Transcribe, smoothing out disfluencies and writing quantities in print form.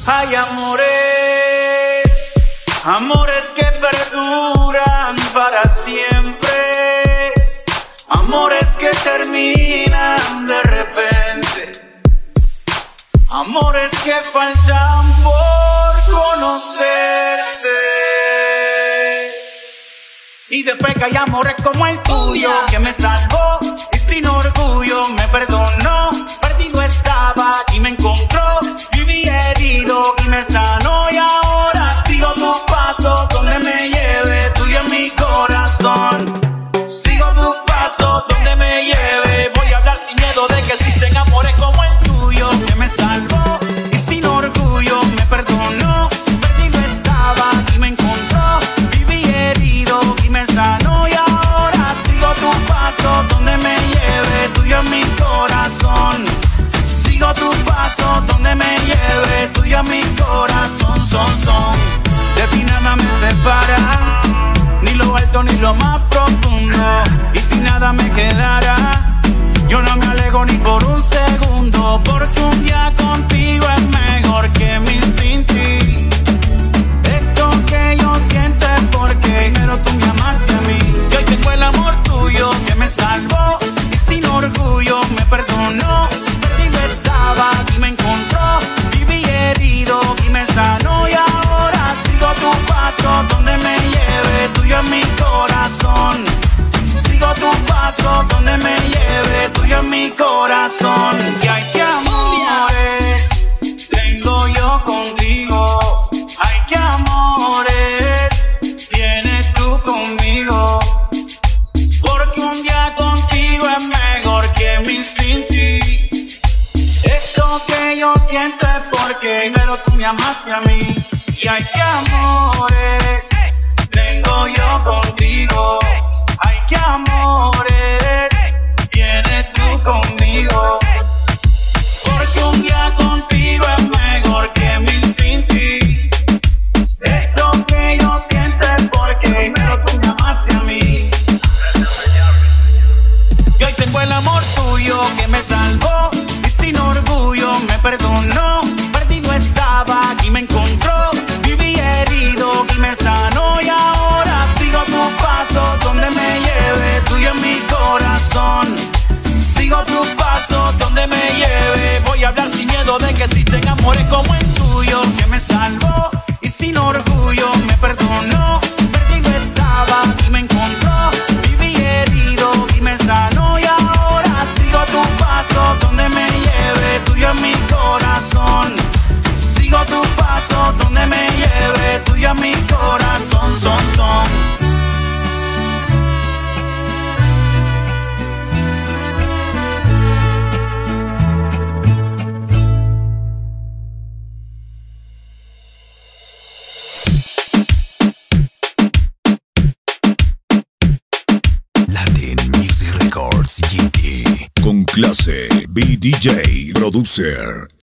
Hay amores, amores que perduran para siempre, amores que terminan de repente, amores que faltan por conocerse. Y después que hay amores como el tuyo, que me salvó y sin orgullo me perdonó. Perdido estaba y me encontró, viví herido y me sanó. Y ahora sigo tu paso donde me lleve, tuyo en mi corazón. Sigo tu paso donde me lleve, voy a hablar sin miedo de que existen amores como el tuyo, que me salvó y sin orgullo me perdonó. Perdido estaba y me encontró, viví herido y me sanó. Y ahora sigo tu paso donde me lleve, tuyo en mi corazón. Sigo tu paso donde me lleve, tuyo en mi corazón. De ti nada me separa, ni lo alto ni lo más profundo. Y si nada me quedara, yo no me alejo ni por un segundo, porque un día contigo es mejor que mil sin ti. Esto que yo siento es porque primero tú me amaste a mí. Y hoy tengo el amor tuyo que me salvó y sin orgullo me perdonó. Perdido estaba y me encontró, viví herido y me sanó. Y ahora sigo tu paso donde me lleve, tuyo en mi corazón. Sigo tu paso donde me lleve, tuyo en mi corazón. Y ay, qué amores tengo yo contigo, ay, qué amores tienes tú conmigo, porque un día contigo es mejor que mil sin ti. Esto que yo siento es porque primero tú me amaste a mí. Y ay, qué amores tengo yo contigo, ay, qué amores tienes tú conmigo, porque un día contigo es mejor que mil sin ti. Esto que yo siento es porque primero tú me amaste a mí. Y hoy tengo el amor tuyo que me salvó y sin orgullo me perdonó. Perdido estaba y me encontró, viví herido y me sanó. Y ahora sigo tu paso donde me lleve, tuyo en mi corazón. Sigo tu paso donde me lleve, voy a hablar sin miedo de que existen amores como el tuyo, que me salvó y sin orgullo me perdonó. Perdido estaba y me encontró, viví herido y me sanó. Y ahora sigo tu paso donde me lleve, tuyo en mi corazón. Sigo tu paso donde me lleve, tuyo en mi corazón. Latin Music Records GT. Con clase, BDJ Producer.